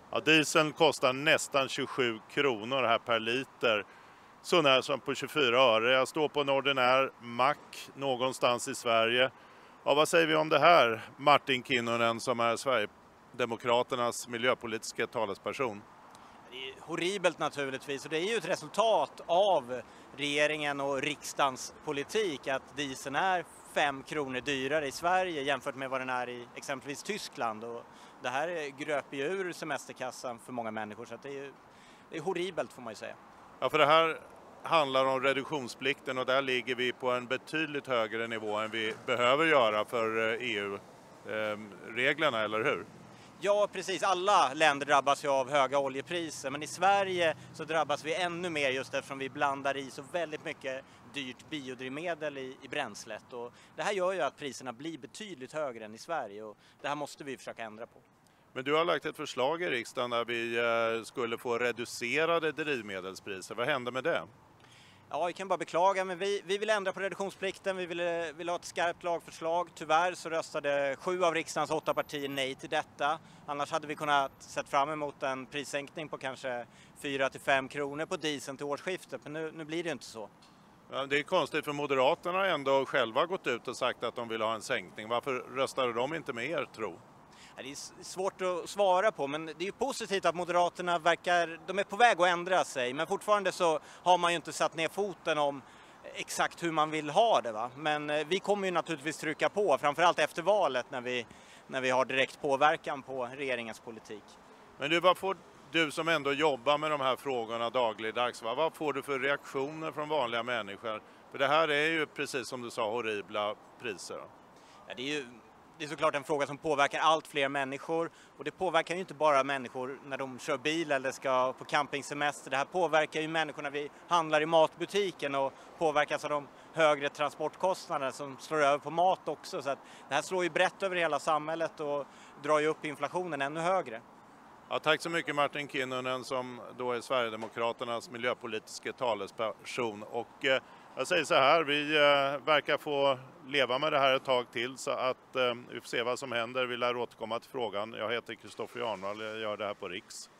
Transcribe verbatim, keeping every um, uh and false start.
Ja, dieseln kostar nästan tjugosju kronor här per liter. Så när som på tjugofyra öre. Jag står på en ordinär mack någonstans i Sverige. Ja, vad säger vi om det här, Martin Kinnunen, som är Sverigedemokraternas miljöpolitiska talesperson? Det är horribelt naturligtvis, och det är ju ett resultat av regeringen och riksdagens politik att dieseln är fem kronor dyrare i Sverige jämfört med vad den är i exempelvis Tyskland. Och det här gröper ju ur semesterkassan för många människor, så att det är ju det är horribelt, får man ju säga. Ja, för det här handlar om reduktionsplikten och där ligger vi på en betydligt högre nivå än vi behöver göra för E U-reglerna, eller hur? Ja, precis. Alla länder drabbas ju av höga oljepriser, men i Sverige så drabbas vi ännu mer just eftersom vi blandar i så väldigt mycket dyrt biodrivmedel i, i bränslet. Och det här gör ju att priserna blir betydligt högre än i Sverige, och det här måste vi försöka ändra på. Men du har lagt ett förslag i riksdagen där vi skulle få reducerade drivmedelspriser. Vad händer med det? Ja, jag kan bara beklaga, men vi, vi vill ändra på reduktionsplikten, vi vill, vill ha ett skarpt lagförslag. Tyvärr så röstade sju av riksdagens åtta partier nej till detta. Annars hade vi kunnat sett fram emot en prissänkning på kanske fyra till fem kronor på dieseln till årsskiftet, men nu, nu blir det inte så. Ja, det är konstigt, för Moderaterna har ändå själva gått ut och sagt att de vill ha en sänkning. Varför röstade de inte med er, tro? Det är svårt att svara på, men det är ju positivt att Moderaterna verkar, de är på väg att ändra sig, men fortfarande så har man ju inte satt ner foten om exakt hur man vill ha det, va? Men vi kommer ju naturligtvis trycka på, framförallt efter valet när vi, när vi har direkt påverkan på regeringens politik. Men du, vad får du som ändå jobbar med de här frågorna dagligdags, va? Vad får du för reaktioner från vanliga människor? För det här är ju, precis som du sa, horribla priser. Ja, det är ju Det är såklart en fråga som påverkar allt fler människor, och det påverkar ju inte bara människor när de kör bil eller ska på campingsemester. Det här påverkar ju människor när vi handlar i matbutiken och påverkas av de högre transportkostnaderna som slår över på mat också. Så att det här slår ju brett över hela samhället och drar ju upp inflationen ännu högre. Ja, tack så mycket, Martin Kinnunen, som då är Sverigedemokraternas miljöpolitiska talesperson. Och eh, jag säger så här, vi eh, verkar få leva med det här ett tag till, så att eh, vi får se vad som händer. Vi lär återkomma till frågan. Jag heter Kristoffer Jarnvall, jag gör det här på Riks.